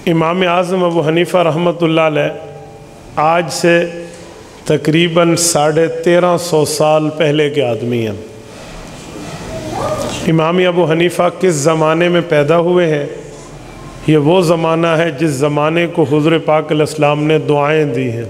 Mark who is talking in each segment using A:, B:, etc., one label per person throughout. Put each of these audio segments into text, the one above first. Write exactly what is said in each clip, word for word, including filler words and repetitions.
A: امام اعظم ابو حنیفہ رحمۃ اللہ علیہ آج سے تقریباً ساڑھے تیرہ سو سال پہلے کے آدمی ہیں۔ امام ابو حنیفہ کس زمانے میں پیدا ہوئے ہیں؟ یہ وہ زمانہ ہے جس زمانے کو حضور پاک علیہ السلام نے دعائیں دی ہیں۔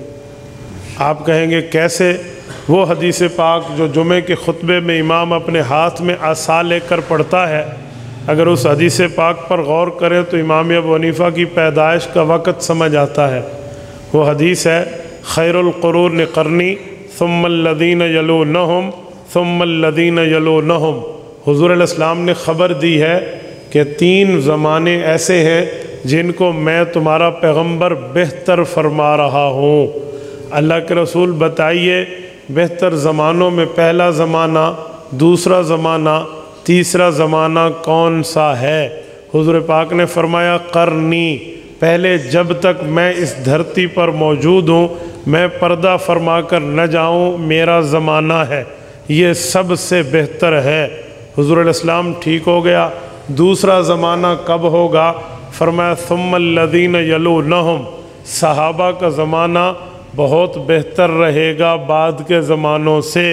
A: آپ کہیں گے کیسے؟ وہ حدیث پاک جو جمعے کے خطبے میں امام اپنے ہاتھ میں عصا لے کر پڑھتا ہے، اگر اس حدیث پاک پر غور کریں تو امام ابو حنیفہ کی پیدائش کا وقت سمجھ آتا ہے۔ وہ حدیث ہے خیر القرون قرنی ثم الذین یلونہم ثم الذین یلونہم۔ حضور علیہ السلام نے خبر دی ہے کہ تین زمانے ایسے ہیں جن کو میں تمہارا پیغمبر بہتر فرما رہا ہوں۔ اللہ کے رسول بتائیے بہتر زمانوں میں پہلا زمانہ، دوسرا زمانہ، تیسرا زمانہ کون سا ہے؟ حضور پاک نے فرمایا قرنی، پہلے جب تک میں اس دھرتی پر موجود ہوں میں پردہ فرما کر نہ جاؤں میرا زمانہ ہے، یہ سب سے بہتر ہے۔ حضور علیہ السلام ٹھیک ہو گیا۔ دوسرا زمانہ کب ہوگا؟ فرمایا ثم الذین یلونہم، صحابہ کا زمانہ بہت بہتر رہے گا بعد کے زمانوں سے۔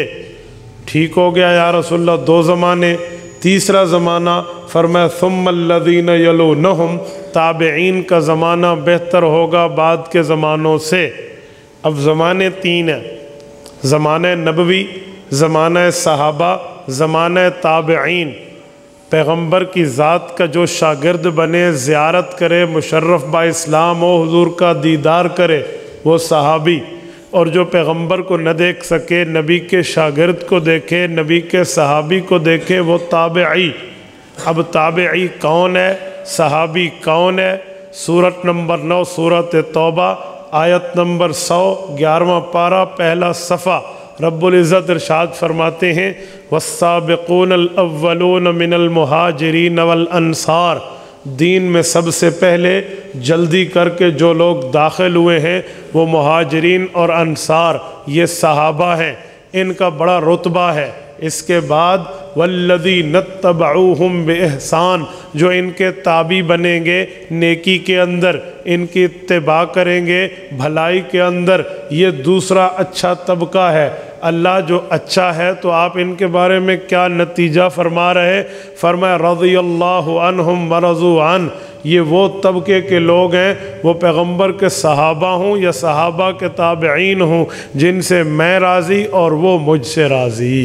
A: ٹھیک ہو گیا یا رسول اللہ دو زمانے۔ تیسرا زمانہ فرمایا ثم الذین یلونہم، تابعین کا زمانہ بہتر ہوگا بعد کے زمانوں سے۔ اب زمانے تین ہیں، زمانہ نبوی، زمانہ صحابہ، زمانہ تابعین۔ پیغمبر کی ذات کا جو شاگرد بنے، زیارت کرے، مشرف با اسلام ہو، حضور کا دیدار کرے، وہ صحابی، اور جو پیغمبر کو نہ دیکھ سکے، نبی کے شاگرد کو دیکھے، نبی کے صحابی کو دیکھے، وہ تابعی۔ اب تابعی کون ہے؟ صحابی کون ہے؟ سورت نمبر نو سورت توبہ آیت نمبر سو گیارہواں پارہ پہلا صفحہ، رب العزت ارشاد فرماتے ہیں والسابقون الاولون من المہاجرین والانصار۔ دین میں سب سے پہلے جلدی کر کے جو لوگ داخل ہوئے ہیں وہ مہاجرین اور انصار، یہ صحابہ ہیں، ان کا بڑا رتبہ ہے۔ اس کے بعد والذین اتبعوہم بإحسان، جو ان کے تابع بنیں گے نیکی کے اندر، ان کی اتباع کریں گے بھلائی کے اندر، یہ دوسرا اچھا طبقہ ہے۔ اللہ جو اچھا ہے تو آپ ان کے بارے میں کیا نتیجہ فرما رہے؟ فرمایا رضی اللہ عنہم ورضوا عنہ، یہ وہ طبقے کے لوگ ہیں، وہ پیغمبر کے صحابہ ہوں یا صحابہ کے تابعین ہوں، جن سے میں راضی اور وہ مجھ سے راضی۔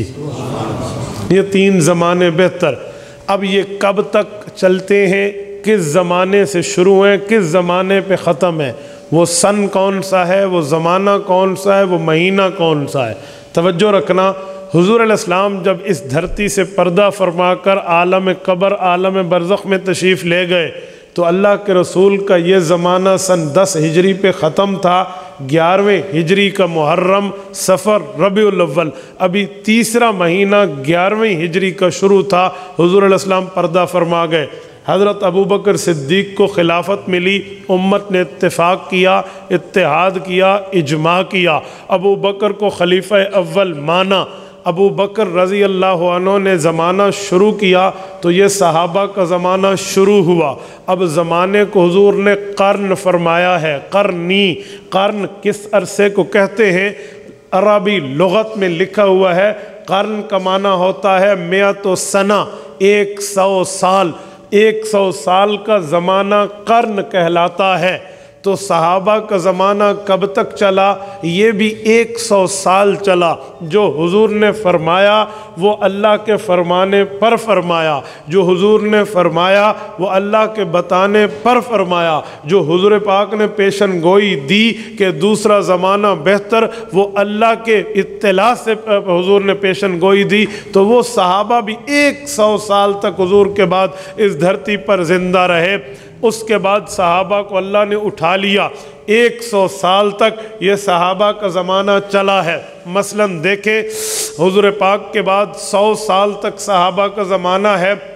A: یہ تین زمانے بہتر۔ اب یہ کب تک چلتے ہیں؟ کس زمانے سے شروع ہیں، کس زمانے پہ ختم ہے؟ وہ سن کون سا ہے، وہ زمانہ کون سا ہے، وہ مہینہ کون سا ہے؟ توجہ رکھنا، حضور علیہ السلام جب اس دھرتی سے پردہ فرما کر عالم قبر، عالم برزخ میں تشریف لے گئے تو اللہ کے رسول کا یہ زمانہ سن دس ہجری پہ ختم تھا، گیارہویں ہجری کا محرم، صفر، ربیع الاول، ابھی تیسرا مہینہ گیارہویں ہجری کا شروع تھا، حضور علیہ السلام پردہ فرما گئے۔ حضرت ابو بکر صدیق کو خلافت ملی، امت نے اتفاق کیا، اتحاد کیا، اجماع کیا، ابو بکر کو خلیفہ اول مانا۔ ابو بکر رضی اللہ عنہ نے زمانہ شروع کیا تو یہ صحابہ کا زمانہ شروع ہوا۔ اب زمانے کو حضور نے قرن فرمایا ہے، قرنی۔ قرن کس عرصے کو کہتے ہیں؟ عربی لغت میں لکھا ہوا ہے قرن کا معنی ہوتا ہے مئۃ سنہ، ایک سو سال۔ ایک سو سال کا زمانہ قرن کہلاتا ہے۔ تو صحابہ کا زمانہ کب تک چلا؟ یہ بھی ایک سو سال چلا۔ جو حضور نے فرمایا وہ اللہ کے فرمانے پر فرمایا، جو حضور نے فرمایا وہ اللہ کے بتانے پر فرمایا، جو حضور پاک نے پیشن گوئی دی کہ دوسرا زمانہ بہتر، وہ اللہ کے اطلاع سے حضور نے پیشن گوئی دی، تو وہ صحابہ بھی ایک سو سال تک حضور کے بعد اس دھرتی پر زندہ رہے۔ اس کے بعد صحابہ کو اللہ نے اٹھا لیا، ایک سو سال تک یہ صحابہ کا زمانہ چلا ہے۔ مثلا دیکھیں حضور پاک کے بعد سو سال تک صحابہ کا زمانہ ہے،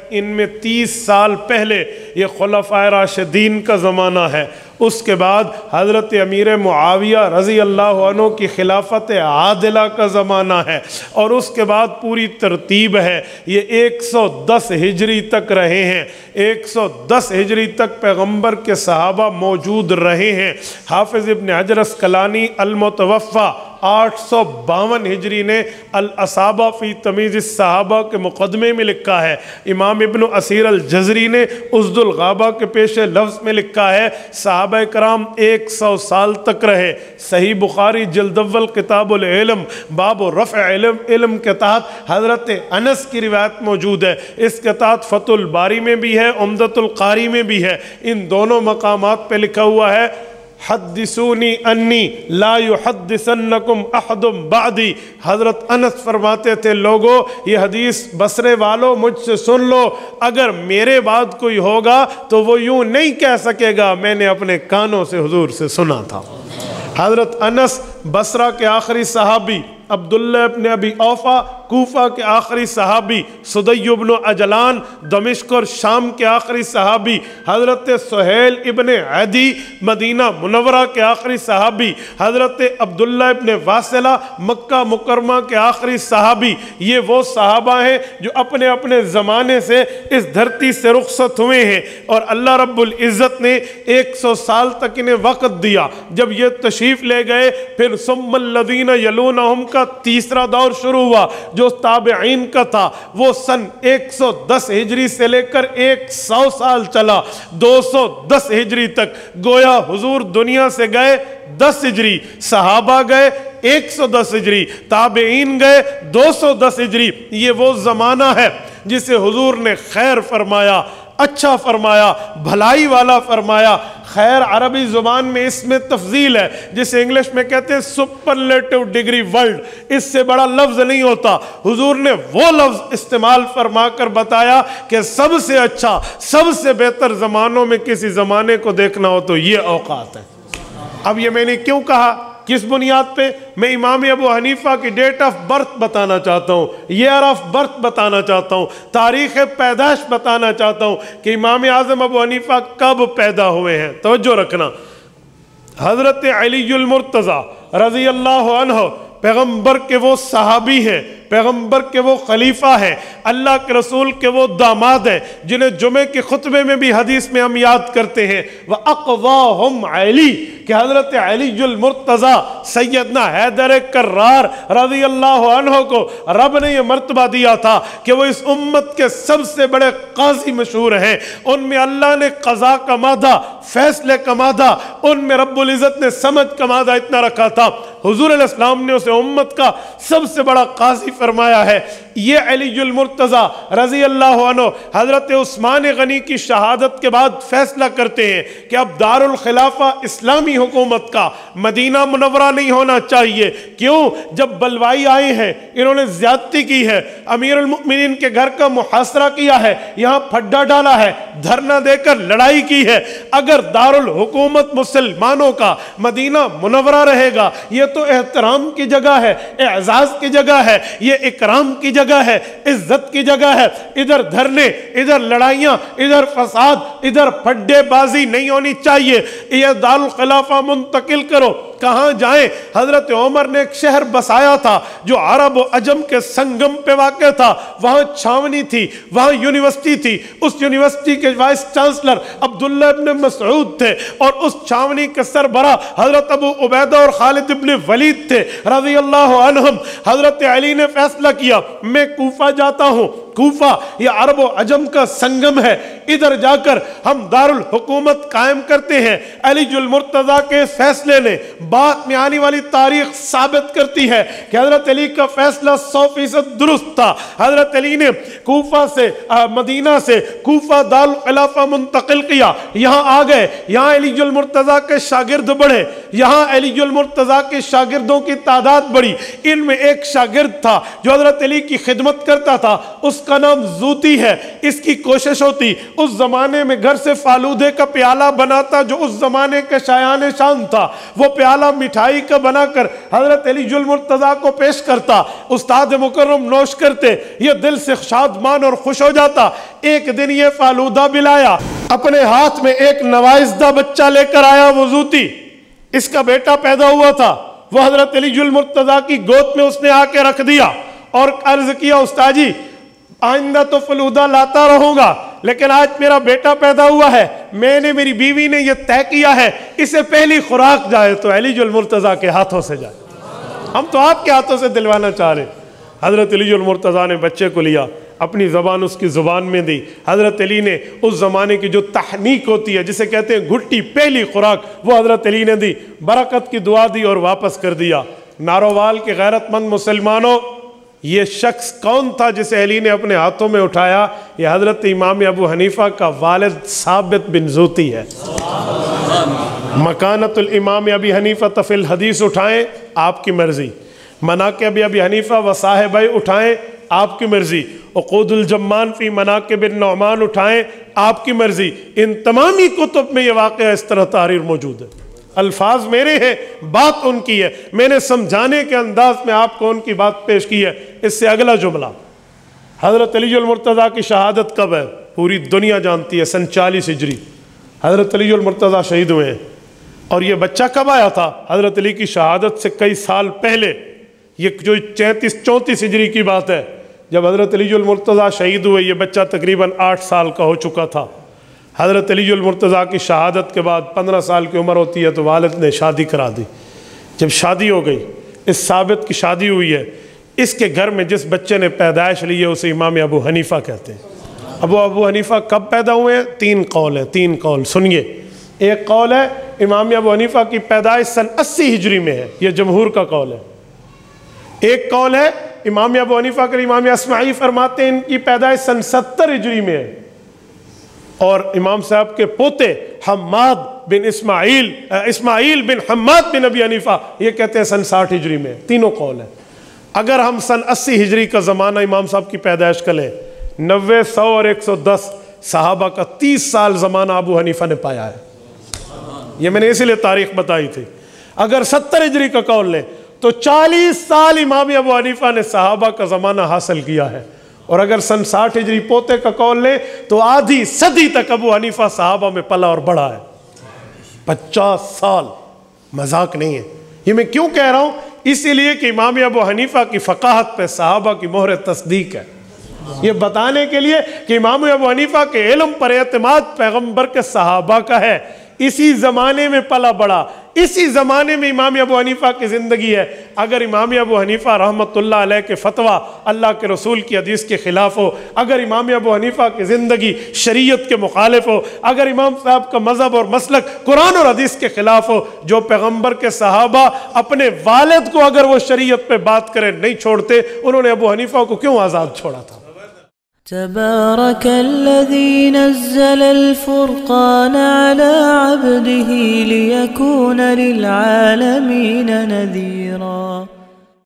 A: ان میں تیس سال پہلے یہ خلفائے راشدین کا زمانہ ہے، اس کے بعد حضرت امیر معاویہ رضی اللہ عنہ کی خلافت عادلہ کا زمانہ ہے، اور اس کے بعد پوری ترتیب ہے۔ یہ ایک سو دس ہجری تک رہے ہیں، ایک سو دس ہجری تک پیغمبر کے صحابہ موجود رہے ہیں۔ حافظ ابن حجر اسقلانی المتوفا آٹھ سو باون ہجری نے الاصابہ فی تمیز الصحابہ کے مقدمے میں لکھا ہے۔ امام ابن اسیر الجزری نے اسد الغابہ کے پیش لفظ میں لکھا ہے صحابہ کرام ایک سو سال تک رہے۔ صحیح بخاری جلد اول کتاب العلم باب رفع علم علم کے تحت حضرت انس کی روایت موجود ہے، اس کے تحت فتح الباری میں بھی ہے، عمدۃ القاری میں بھی ہے۔ ان دونوں مقامات پہ لکھا ہوا ہے حدثونی انی لا یحدثنکم احد بعدی۔ حضرت انس فرماتے تھے لوگو یہ حدیث بصرے والو مجھ سے سن لو، اگر میرے بعد کوئی ہوگا تو وہ یوں نہیں کہہ سکے گا میں نے اپنے کانوں سے حضور سے سنا تھا۔ حضرت انس بصرہ کے آخری صحابی، عبداللہ ابن ابی اوفا کوفہ کے آخری صحابی، صدی ابن اجلان دمشق اور شام کے آخری صحابی، حضرت سہیل ابن عدی مدینہ منورہ کے آخری صحابی، حضرت عبداللہ ابن واصلہ مکہ مکرمہ کے آخری صحابی، یہ وہ صحابہ ہیں جو اپنے اپنے زمانے سے اس دھرتی سے رخصت ہوئے ہیں، اور اللہ رب العزت نے ایک سو سال تک انہیں وقت دیا۔ جب یہ تشریف لے گئے پھر ثم الذین یلونہم کا تیسرا دور شروع ہوا جو تابعین کا تھا، وہ سن ایک سو دس ہجری سے لے کر ایک سو سال چلا، دو سو دس ہجری تک۔ گویا حضور دنیا سے گئے دس ہجری، صحابہ گئے ایک سو دس ہجری، تابعین گئے دو سو دس ہجری۔ یہ وہ زمانہ ہے جسے حضور نے خیر فرمایا، اچھا فرمایا، بھلائی والا فرمایا۔ خیر عربی زبان میں اس میں تفضیل ہے، جسے انگلش میں کہتے ہیں سپرلیٹو ڈگری ورلڈ، اس سے بڑا لفظ نہیں ہوتا۔ حضور نے وہ لفظ استعمال فرما کر بتایا کہ سب سے اچھا سب سے بہتر زمانوں میں کسی زمانے کو دیکھنا ہو تو یہ اوقات ہے۔ اب یہ میں نے کیوں کہا، کس بنیاد پہ؟ میں امام ابو حنیفہ کی ڈیٹ آف برتھ بتانا چاہتا ہوں، ایئر آف برتھ بتانا چاہتا ہوں، تاریخ پیدائش بتانا چاہتا ہوں کہ امام اعظم ابو حنیفہ کب پیدا ہوئے ہیں۔ توجہ رکھنا، حضرت علی المرتضیٰ رضی اللہ عنہ پیغمبر کے وہ صحابی ہیں، پیغمبر کے وہ خلیفہ ہیں، اللہ کے رسول کے وہ داماد ہیں جنہیں جمعے کے خطبے میں بھی حدیث میں ہم یاد کرتے ہیں وَأَقْضَاهُمْ عَلِي، کہ حضرت علی المرتضیٰ سیدنا حیدر کرار رضی اللہ عنہ کو رب نے یہ مرتبہ دیا تھا کہ وہ اس امت کے سب سے بڑے قاضی مشہور ہیں۔ ان میں اللہ نے قضاء کا مادہ، فیصلے کا مادہ، ان میں رب العزت نے سمجھ کا مادہ اتنا رکھا تھا، حضور علیہ السلام نے اسے امت کا سب سے بڑا قاضی فرمایا ہے۔ یہ علی المرتضیٰ رضی اللہ عنہ حضرت عثمان غنی کی شہادت کے بعد فیصلہ کرتے ہیں کہ اب دار الخلافہ اسلامی حکومت کا مدینہ منورہ نہیں ہونا چاہیے۔ کیوں؟ جب بلوائی آئے ہیں، انہوں نے زیادتی کی ہے، امیر المؤمنین کے گھر کا محاصرہ کیا ہے، یہاں پھڈا ڈالا ہے، دھرنا دے کر لڑائی کی ہے۔ اگر دار الحکومت مسلمانوں کا مدینہ منورہ رہے گا، یہ تو احترام کی جگہ ہے، اعزاز کی جگہ ہے، یہ اکرام کی جگہ ہے، عزت کی جگہ ہے۔ ادھر دھرنے، ادھر لڑائیاں، ادھر فساد، ادھر پھڈے بازی نہیں ہونی چاہیے۔ یہ دار الخلافہ منتقل کرو، کہاں جائیں؟ حضرت عمر نے ایک شہر بسایا تھا جو عرب و عجم کے سنگم پہ واقع تھا، وہاں چھاونی تھی، وہاں یونیورسٹی تھی، اس یونیورسٹی کے وائس چانسلر عبداللہ ابن مسعود تھے، اور اس چھاونی کے سربراہ حضرت ابو عبیدہ اور خالد ابن ولید تھے رضی اللہ عنہم۔ حضرت علی نے فیصلہ کیا میں کوفہ جاتا ہوں، کوفہ یہ عرب و عجم کا سنگم ہے، ادھر جا کر ہم دار الحکومت قائم کرتے ہیں۔ علی المرتضیٰ کے فیصلے نے بعد میں آنے والی تاریخ ثابت کرتی ہے کہ حضرت علی کا فیصلہ سو فیصد درست تھا۔ حضرت علی نے کوفہ سے مدینہ سے کوفہ دار الخلافہ منتقل کیا، یہاں آ گئے، یہاں علی المرتضیٰ کے شاگرد بڑھے، یہاں علی المرتضیٰ کے شاگردوں کی تعداد بڑھی۔ ان میں ایک شاگرد تھا جو حضرت علی کی خدمت کرتا تھا، اس اس کا نام زوتی ہے. اس کی کوشش ہوتی اس زمانے میں گھر سے فالودے کا پیالہ بناتا جو اس زمانے کے شایان شان تھا. وہ پیالہ مٹھائی کا بنا کر حضرت علی المرتضیٰ کو پیش کرتا. استاد مکرم نوش کرتے. یہ دل سے شادمان اور خوش ہو جاتا. ایک دن یہ فالودہ بلایا, اپنے ہاتھ میں ایک نوائزدہ بچہ لے کر آیا. وہ زوتی, اس کا بیٹا پیدا ہوا تھا. وہ حضرت علی المرتضیٰ کی گود میں اس نے آ کے رکھ دیا اور عرض کیا, استاد جی آئندہ تو فلودہ لاتا رہوں گا, لیکن آج میرا بیٹا پیدا ہوا ہے, میں نے میری بیوی نے یہ طے کیا ہے اسے پہلی خوراک جائے تو علی المرتضیٰ کے ہاتھوں سے جائے. ہم تو آپ کے ہاتھوں سے دلوانا چاہ رہے. حضرت علی المرتضیٰ نے بچے کو لیا, اپنی زبان اس کی زبان میں دی. حضرت علی نے اس زمانے کی جو تحنیک ہوتی ہے جسے کہتے ہیں گھٹی, پہلی خوراک, وہ حضرت علی نے دی. برکت کی دعا دی اور واپس کر دیا. نارووال کے غیرت مند مسلمانوں, یہ شخص کون تھا جسے علی نے اپنے ہاتھوں میں اٹھایا؟ یہ حضرت امام ابو حنیفہ کا والد ثابت بن زوتی ہے. مکانت الامام ابی حنیفہ فی الحدیث اٹھائیں, آپ کی مرضی. مناقب ابی حنیفہ و صاحبہ اٹھائیں, آپ کی مرضی. عقود الجمان فی مناقب النعمان اٹھائیں, آپ کی مرضی. ان تمامی کتب میں یہ واقعہ اس طرح تحریر موجود ہے. الفاظ میرے ہیں, بات ان کی ہے. میں نے سمجھانے کے انداز میں آپ کو ان کی بات پیش کی ہے. اس سے اگلا جملہ, حضرت علی المرتضیٰ کی شہادت کب ہے؟ پوری دنیا جانتی ہے, سن چالیس ہجری حضرت علی المرتضیٰ شہید ہوئے ہیں. اور یہ بچہ کب آیا تھا؟ حضرت علی کی شہادت سے کئی سال پہلے. یہ جو چینتیس چونتیس ہجری کی بات ہے, جب حضرت علی المرتضیٰ شہید ہوئے یہ بچہ تقریباً آٹھ سال کا ہو چکا تھا. حضرت علی المرتضیٰ کی شہادت کے بعد پندرہ سال کی عمر ہوتی ہے تو والد نے شادی کرا دی. جب شادی ہو گئی, اس ثابت کی شادی ہوئی ہے, اس کے گھر میں جس بچے نے پیدائش لی ہے اسے امام ابو حنیفہ کہتے ہیں. ابو ابو حنیفہ کب پیدا ہوئے ہیں؟ تین قول ہیں, تین قول سنیے. ایک قول ہے امام ابو حنیفہ کی پیدائش سن اسی ہجری میں ہے, یہ جمہور کا قول ہے. ایک قول ہے امام ابو حنیفہ کے امام اسماعی فرماتے ہیں ان کی پیدائش سن ستر ہجری میں ہے. اور امام صاحب کے پوتے حماد بن اسماعیل اسماعیل بن حماد بن ابی حنیفہ یہ کہتے ہیں سن ساٹھ ہجری میں. تینوں قول ہیں. اگر ہم سن اسی ہجری کا زمانہ امام صاحب کی پیدائش کا لیں, نوے سو اور ایک سو دس صحابہ کا تیس سال زمانہ ابو حنیفہ نے پایا ہے. یہ میں نے اسی لیے تاریخ بتائی تھی. اگر ستر ہجری کا قول لیں تو چالیس سال امام ابو حنیفہ نے صحابہ کا زمانہ حاصل کیا ہے. اور اگر سن ساٹھ ہجری پوتے کا قول لیں تو آدھی صدی تک ابو حنیفہ صحابہ میں پلا اور بڑھا ہے. پچاس سال مذاق نہیں ہے. یہ میں کیوں کہہ رہا ہوں؟ اسی لیے کہ امام ابو حنیفہ کی فقاہت پہ صحابہ کی مہر تصدیق ہے. یہ بتانے کے لیے کہ امام ابو حنیفہ کے علم پر اعتماد پیغمبر کے صحابہ کا ہے. اسی زمانے میں پلا بڑا, اسی زمانے میں امام ابو حنیفہ کی زندگی ہے. اگر امام ابو حنیفہ رحمۃ اللہ علیہ کے فتویٰ اللہ کے رسول کی حدیث کے خلاف ہو, اگر امام ابو حنیفہ کی زندگی شریعت کے مخالف ہو, اگر امام صاحب کا مذہب اور مسلک قرآن اور حدیث کے خلاف ہو, جو پیغمبر کے صحابہ اپنے والد کو اگر وہ شریعت پہ بات کرے نہیں چھوڑتے, انہوں نے ابو حنیفہ کو کیوں آزاد چھوڑا تھا؟
B: تبارك الذي نزل الفرقان على عبده ليكون للعالمين نذيرا.